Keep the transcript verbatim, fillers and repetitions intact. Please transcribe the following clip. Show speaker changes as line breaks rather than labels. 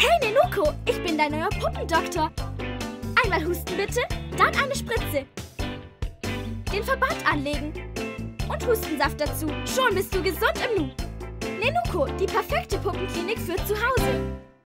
Hey Nenuko, ich bin dein neuer Puppendoktor. Einmal husten bitte, dann eine Spritze. Den Verband anlegen. Und Hustensaft dazu. Schon bist du gesund im Nu. Nenuko, die perfekte Puppenklinik für zu Hause.